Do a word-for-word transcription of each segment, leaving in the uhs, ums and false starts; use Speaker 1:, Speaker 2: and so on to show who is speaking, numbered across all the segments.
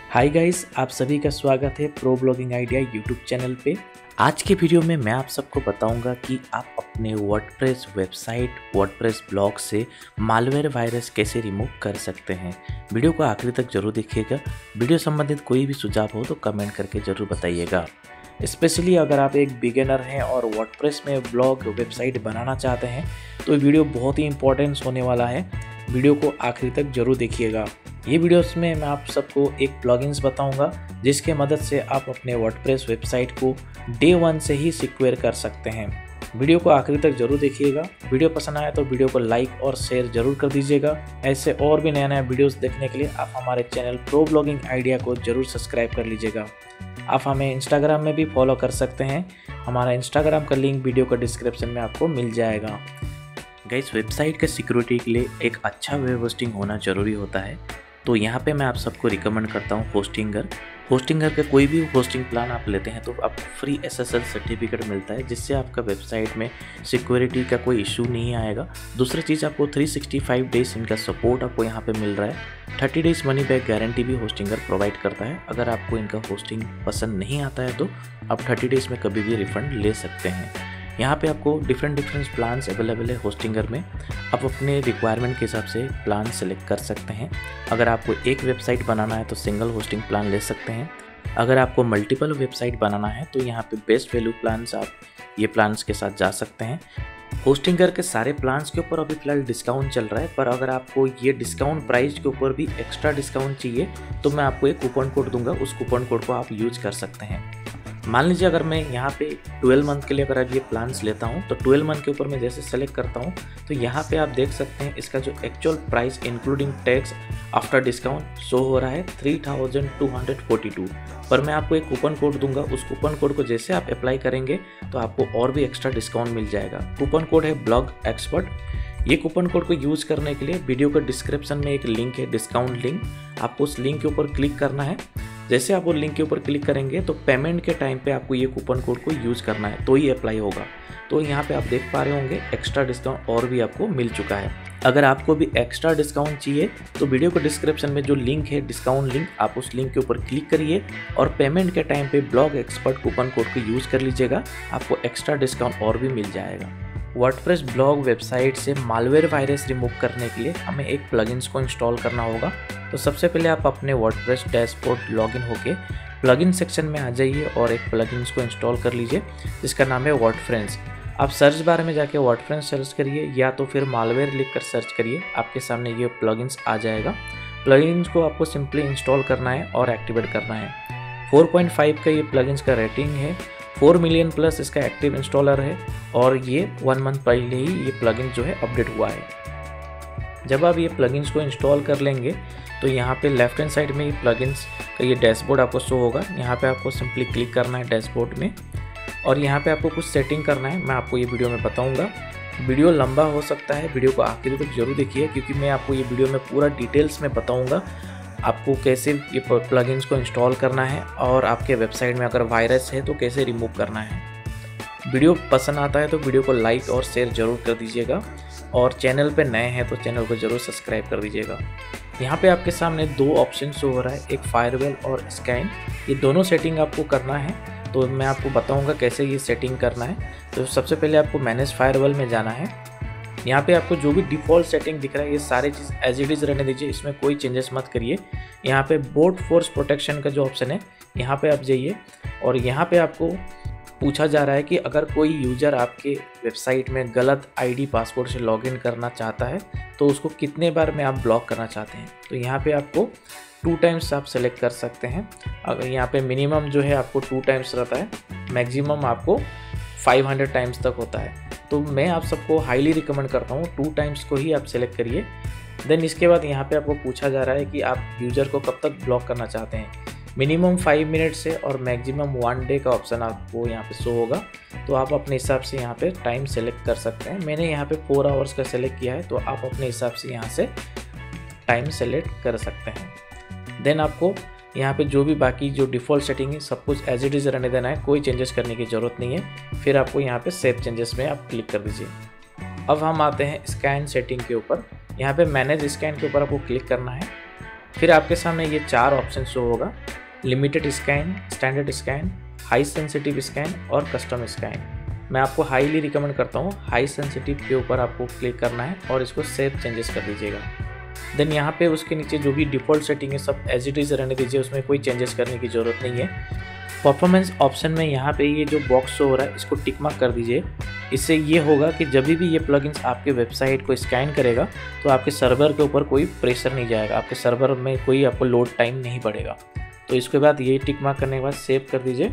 Speaker 1: Hi guys, आप सभी का स्वागत है pro blogging idea YouTube channel पे। आज के वीडियो में मैं आप सबको बताऊंगा कि आप अपने वर्डप्रेस वेबसाइट वर्डप्रेस ब्लॉग से मालवेयर वायरस कैसे रिमूव कर सकते हैं। वीडियो को आखिरी तक जरूर देखिएगा। वीडियो संबंधित कोई भी सुझाव हो तो कमेंट करके जरूर बताइएगा। स्पेशली अगर आप एक बिगिनर हैं और वर्डप्रेस में ब्लॉग वेबसाइट बनाना चाहते हैं तो ये वीडियो बहुत ही इंपॉर्टेंट होने वाला है। वीडियो को आखिरी तक जरूर देखिएगा। ये वीडियोस में मैं आप सबको एक प्लगइन्स बताऊंगा जिसके मदद से आप अपने वर्डप्रेस वेबसाइट को डे वन से ही सिक्योर कर सकते हैं। वीडियो को आखिरी तक जरूर देखिएगा। वीडियो पसंद आए तो वीडियो को लाइक और शेयर जरूर कर दीजिएगा। ऐसे और भी नया नया वीडियोस देखने के लिए आप हमारे चैनल प्रो ब्लॉगिंग आइडिया को जरूर सब्सक्राइब कर लीजिएगा। आप हमें इंस्टाग्राम में भी फॉलो कर सकते हैं। हमारा इंस्टाग्राम का लिंक वीडियो का डिस्क्रिप्शन में आपको मिल जाएगा। गाइस, वेबसाइट के सिक्योरिटी के लिए एक अच्छा वेब होस्टिंग होना ज़रूरी होता है। तो यहाँ पे मैं आप सबको रिकमेंड करता हूँ होस्टिंगर। होस्टिंगर का कोई भी होस्टिंग प्लान आप लेते हैं तो आपको free S S L certificate मिलता है, जिससे आपका वेबसाइट में सिक्योरिटी का कोई इशू नहीं आएगा। दूसरी चीज़, आपको थ्री सिक्सटी फाइव डेज इनका सपोर्ट आपको यहाँ पे मिल रहा है। Thirty days money back guarantee भी होस्टिंगर प्रोवाइड करता है। अगर आपको इनका होस्टिंग पसंद नहीं आता है तो आप थर्टी डेज में कभी भी रिफंड ले सकते हैं। यहाँ पे आपको डिफरेंट डिफरेंट प्लान्स अवेलेबल है होस्टिंगर में। आप अपने रिक्वायरमेंट के हिसाब से प्लान सेलेक्ट कर सकते हैं। अगर आपको एक वेबसाइट बनाना है तो सिंगल होस्टिंग प्लान ले सकते हैं। अगर आपको मल्टीपल वेबसाइट बनाना है तो यहाँ पे बेस्ट वैल्यू प्लान्स आप ये प्लान्स के साथ जा सकते हैं। होस्टिंगर के सारे प्लान्स के ऊपर अभी फिलहाल डिस्काउंट चल रहा है, पर अगर आपको ये डिस्काउंट प्राइस के ऊपर भी एक्स्ट्रा डिस्काउंट चाहिए तो मैं आपको एक कूपन कोड दूंगा। उस कूपन कोड को आप यूज कर सकते हैं। मान लीजिए अगर मैं यहाँ पे ट्वेल्व मंथ के लिए अगर ये प्लान्स लेता हूँ तो ट्वेल्व मंथ के ऊपर मैं जैसे सेलेक्ट करता हूँ तो यहाँ पे आप देख सकते हैं इसका जो actual price including tax after discount show हो रहा है three thousand two hundred forty two. पर मैं आपको एक कूपन कोड दूंगा। उस कूपन कोड को जैसे आप अप्लाई करेंगे तो आपको और भी एक्स्ट्रा डिस्काउंट मिल जाएगा। कूपन कोड है ब्लॉग एक्सपर्ट। ये कूपन कोड को यूज़ करने के लिए वीडियो के डिस्क्रिप्शन में एक लिंक है, डिस्काउंट लिंक। आपको उस लिंक के ऊपर क्लिक करना है। जैसे आप वो लिंक के ऊपर क्लिक करेंगे तो पेमेंट के टाइम पे आपको ये कूपन कोड को यूज़ करना है तो ही अप्लाई होगा। तो यहाँ पे आप देख पा रहे होंगे एक्स्ट्रा डिस्काउंट और भी आपको मिल चुका है। अगर आपको भी एक्स्ट्रा डिस्काउंट चाहिए तो वीडियो के डिस्क्रिप्शन में जो लिंक है डिस्काउंट लिंक, आप उस लिंक के ऊपर क्लिक करिए और पेमेंट के टाइम पे ब्लॉग एक्सपर्ट कूपन कोड को यूज़ कर लीजिएगा। आपको एक्स्ट्रा डिस्काउंट और भी मिल जाएगा। वर्डप्रेस ब्लॉग वेबसाइट से मालवेयर वायरस रिमूव करने के लिए हमें एक प्लगइन्स को इंस्टॉल करना होगा। तो सबसे पहले आप अपने वर्डप्रेस डैशबोर्ड लॉगिन होके प्लगइन सेक्शन में आ जाइए और एक प्लगइन्स को इंस्टॉल कर लीजिए जिसका नाम है वर्डफ्रेंस। आप सर्च बार में जाके वर्डफ्रेंस सर्च करिए या तो फिर मालवेयर लिख कर सर्च करिए। आपके सामने ये प्लगइन्स आ जाएगा। प्लगइन्स को आपको सिंपली इंस्टॉल करना है और एक्टिवेट करना है। फोर पॉइंट फाइव का ये प्लगइन्स का रेटिंग है। फोर मिलियन प्लस इसका एक्टिव इंस्टॉलर है और ये वन मंथ पहले ही ये प्लगइन जो है अपडेट हुआ है। जब आप ये प्लगइन्स को इंस्टॉल कर लेंगे तो यहाँ पे लेफ्ट हैंड साइड में ये प्लगइन्स का ये डैशबोर्ड आपको शो होगा। यहाँ पे आपको सिंपली क्लिक करना है डैशबोर्ड में और यहाँ पे आपको कुछ सेटिंग करना है। मैं आपको ये वीडियो में बताऊँगा। वीडियो लंबा हो सकता है, वीडियो को आखिर तक जरूर देखिए क्योंकि मैं आपको ये वीडियो में पूरा डिटेल्स में बताऊँगा आपको कैसे ये प्लगइन्स को इंस्टॉल करना है और आपके वेबसाइट में अगर वायरस है तो कैसे रिमूव करना है। वीडियो पसंद आता है तो वीडियो को लाइक और शेयर जरूर कर दीजिएगा और चैनल पे नए हैं तो चैनल को जरूर सब्सक्राइब कर दीजिएगा। यहाँ पे आपके सामने दो ऑप्शन शो हो रहा है, एक फायरवेल और स्कैन। ये दोनों सेटिंग आपको करना है तो मैं आपको बताऊँगा कैसे ये सेटिंग करना है। तो सबसे पहले आपको मैनेज फायरवेल में जाना है। यहाँ पे आपको जो भी डिफ़ॉल्ट सेटिंग दिख रहा है ये सारी चीज़ एज इट इज़ रहने दीजिए, इसमें कोई चेंजेस मत करिए। यहाँ पे बोट फोर्स प्रोटेक्शन का जो ऑप्शन है यहाँ पे आप जाइए और यहाँ पे आपको पूछा जा रहा है कि अगर कोई यूज़र आपके वेबसाइट में गलत आईडी पासवर्ड से लॉगिन करना चाहता है तो उसको कितने बार में आप ब्लॉक करना चाहते हैं। तो यहाँ पे आपको टू टाइम्स आप सेलेक्ट कर सकते हैं। अगर यहाँ पे मिनिमम जो है आपको टू टाइम्स रहता है, मैक्सिमम आपको फाइव हंड्रेड टाइम्स तक होता है। तो मैं आप सबको हाईली रिकमेंड करता हूँ टू टाइम्स को ही आप सेलेक्ट करिए। देन इसके बाद यहाँ पे आपको पूछा जा रहा है कि आप यूज़र को कब तक ब्लॉक करना चाहते हैं। मिनिमम फाइव मिनट से और मैक्सिमम वन डे का ऑप्शन आपको यहाँ पे शो होगा। तो आप अपने हिसाब से यहाँ पे टाइम सेलेक्ट कर सकते हैं। मैंने यहाँ पे फोर आवर्स का सेलेक्ट किया है तो आप अपने हिसाब से यहाँ से टाइम सेलेक्ट कर सकते हैं। देन आपको यहाँ पे जो भी बाकी जो डिफ़ॉल्ट सेटिंग है सब कुछ एज इट इज़ रहने देना है, कोई चेंजेस करने की ज़रूरत नहीं है। फिर आपको यहाँ पे सेव चेंजेस में आप क्लिक कर दीजिए। अब हम आते हैं स्कैन सेटिंग के ऊपर। यहाँ पे मैनेज स्कैन के ऊपर आपको क्लिक करना है फिर आपके सामने ये चार ऑप्शन शो होगा, limited scan, standard scan, high sensitive scan और कस्टम स्कैन। मैं आपको हाईली रिकमेंड करता हूँ हाई सेंसिटिव के ऊपर आपको क्लिक करना है और इसको सेव चेंजेस कर दीजिएगा। देन यहाँ पे उसके नीचे जो भी डिफ़ॉल्ट सेटिंग है सब एज इट इज़ रहने दीजिए, उसमें कोई चेंजेस करने की ज़रूरत नहीं है। परफॉर्मेंस ऑप्शन में यहाँ पे ये जो बॉक्स शो हो रहा है इसको टिक मार्क कर दीजिए। इससे ये होगा कि जब भी ये प्लगइन्स आपके वेबसाइट को स्कैन करेगा तो आपके सर्वर के ऊपर कोई प्रेशर नहीं जाएगा, आपके सर्वर में कोई आपको लोड टाइम नहीं पड़ेगा। तो इसके बाद ये टिक मार्क करने के बाद सेव कर दीजिए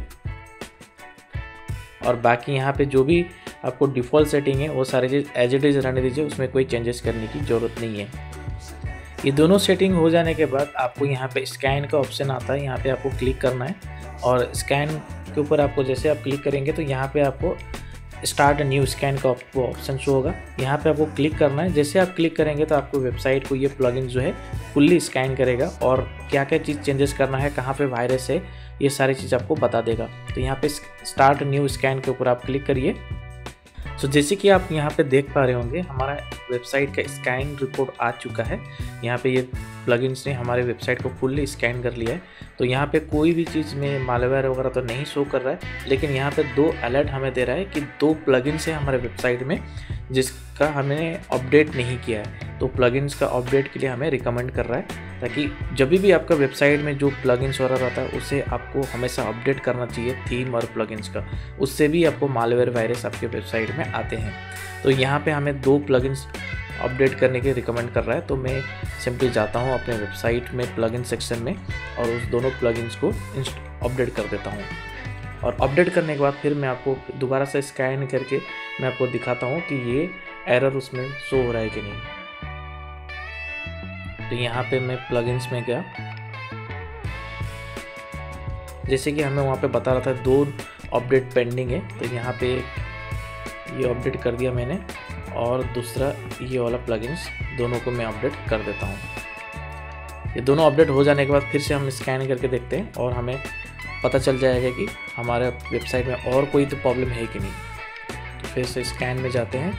Speaker 1: और बाकी यहाँ पे जो भी आपको डिफ़ॉल्ट सेटिंग है वो सारी चीज़ एज इट इज़ रहने दीजिए, उसमें कोई चेंजेस करने की ज़रूरत नहीं है। ये दोनों सेटिंग हो जाने के बाद आपको यहाँ पे स्कैन का ऑप्शन आता है, यहाँ पे आपको क्लिक करना है और स्कैन के ऊपर आपको जैसे आप क्लिक करेंगे तो यहाँ पे आपको स्टार्ट न्यू स्कैन का ऑप्शन शो होगा, यहाँ पे आपको क्लिक करना है। जैसे आप क्लिक करेंगे तो आपको वेबसाइट को ये प्लगइन जो है फुल्ली स्कैन करेगा और क्या क्या चीज़ चेंजेस करना है, कहाँ पे वायरस है, ये सारी चीज़ आपको बता देगा। तो यहाँ पे स्टार्ट न्यू स्कैन के ऊपर आप क्लिक करिए। सो so, जैसे कि आप यहाँ पे देख पा रहे होंगे हमारा वेबसाइट का स्कैन रिपोर्ट आ चुका है। यहाँ पे ये प्लगइन्स ने हमारे वेबसाइट को फुल्ली स्कैन कर लिया है। तो यहाँ पे कोई भी चीज़ में मालवेयर वगैरह तो नहीं शो कर रहा है, लेकिन यहाँ पे दो अलर्ट हमें दे रहा है कि दो प्लगइन्स है हमारे वेबसाइट में जिसका हमने अपडेट नहीं किया है। तो प्लगइन्स का अपडेट के लिए हमें रिकमेंड कर रहा है ताकि जब भी आपका वेबसाइट में जो प्लगइन्स वगैरह रहता है उसे आपको हमेशा अपडेट करना चाहिए, थीम और प्लगइन्स का। उससे भी आपको मालवेयर वायरस आपके वेबसाइट में आते हैं। तो यहाँ पे हमें दो प्लगइन्स अपडेट करने के रिकमेंड कर रहा है। तो मैं सिंपली जाता हूँ अपने वेबसाइट में प्लगइन सेक्शन में और उस दोनों प्लगइन्स को अपडेट कर देता हूँ। और अपडेट करने के बाद फिर मैं आपको दोबारा से स्कैन करके मैं आपको दिखाता हूँ कि ये एरर उसमें शो हो रहा है कि नहीं। तो यहाँ पे मैं प्लगइन्स में गया, जैसे कि हमें वहाँ पे बता रहा था दो अपडेट पेंडिंग है, तो यहाँ पे ये अपडेट कर दिया मैंने और दूसरा ये वाला प्लगइन्स दोनों को मैं अपडेट कर देता हूँ। ये दोनों अपडेट हो जाने के बाद फिर से हम स्कैन करके देखते हैं और हमें पता चल जाएगा कि हमारे वेबसाइट में और कोई तो प्रॉब्लम है कि नहीं। तो फिर से स्कैन में जाते हैं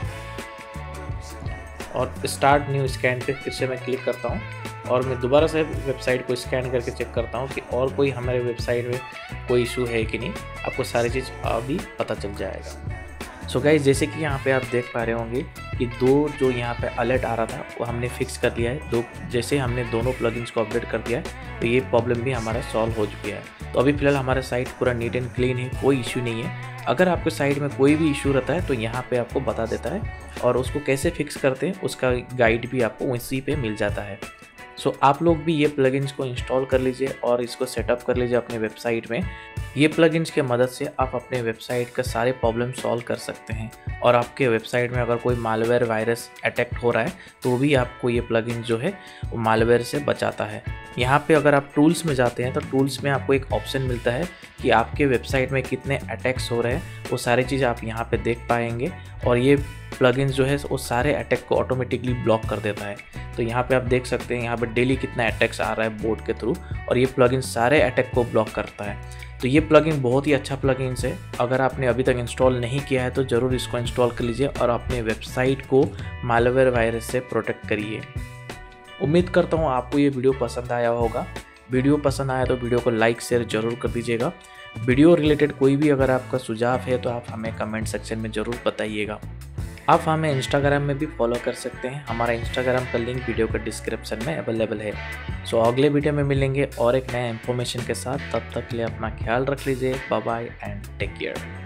Speaker 1: और स्टार्ट न्यू स्कैन पे फिर से मैं क्लिक करता हूँ और मैं दोबारा से वेबसाइट को स्कैन करके चेक करता हूँ कि और कोई हमारे वेबसाइट में कोई इशू है कि नहीं। आपको सारी चीज़ अभी पता चल जाएगा। सो so गाइस, जैसे कि यहाँ पे आप देख पा रहे होंगे कि दो जो यहाँ पे अलर्ट आ रहा था वो हमने फिक्स कर दिया है। दो जैसे हमने दोनों प्लगइन्स को अपडेट कर दिया है तो ये प्रॉब्लम भी हमारा सॉल्व हो चुकी है। तो अभी फ़िलहाल हमारा साइट पूरा नीट एंड क्लीन है, कोई इशू नहीं है। अगर आपके साइट में कोई भी इशू रहता है तो यहाँ पे आपको बता देता है और उसको कैसे फिक्स करते हैं उसका गाइड भी आपको इसी पे मिल जाता है। सो so, आप लोग भी ये प्लगइन्स को इंस्टॉल कर लीजिए और इसको सेटअप कर लीजिए अपने वेबसाइट में। ये प्लगइन्स के मदद से आप अपने वेबसाइट का सारे प्रॉब्लम सॉल्व कर सकते हैं और आपके वेबसाइट में अगर कोई मालवेयर वायरस अटैक हो रहा है तो भी आपको ये प्लगइन जो है वो मालवेयर से बचाता है। यहाँ पे अगर आप टूल्स में जाते हैं तो टूल्स में आपको एक ऑप्शन मिलता है कि आपके वेबसाइट में कितने अटैक्स हो रहे हैं, वो सारी चीज़ आप यहाँ पे देख पाएंगे और ये प्लगइन्स जो है वो सारे अटैक को ऑटोमेटिकली ब्लॉक कर देता है। तो यहाँ पे आप देख सकते हैं यहाँ पे डेली कितना अटैक्स आ रहा है बोट के थ्रू और ये प्लगइन सारे अटैक को ब्लॉक करता है। तो ये प्लगइन बहुत ही अच्छा प्लगइन है। अगर आपने अभी तक इंस्टॉल नहीं किया है तो ज़रूर इसको इंस्टॉल कर लीजिए और अपने वेबसाइट को मालवेयर वायरस से प्रोटेक्ट करिए। उम्मीद करता हूँ आपको ये वीडियो पसंद आया होगा। वीडियो पसंद आया तो वीडियो को लाइक शेयर जरूर कर दीजिएगा। वीडियो रिलेटेड कोई भी अगर आपका सुझाव है तो आप हमें कमेंट सेक्शन में ज़रूर बताइएगा। आप हमें इंस्टाग्राम में भी फॉलो कर सकते हैं, हमारा इंस्टाग्राम का लिंक वीडियो के डिस्क्रिप्शन में अवेलेबल है। सो अगले वीडियो में मिलेंगे और एक नया इन्फॉर्मेशन के साथ। तब तक के लिए अपना ख्याल रख लीजिए। Bye bye and take care.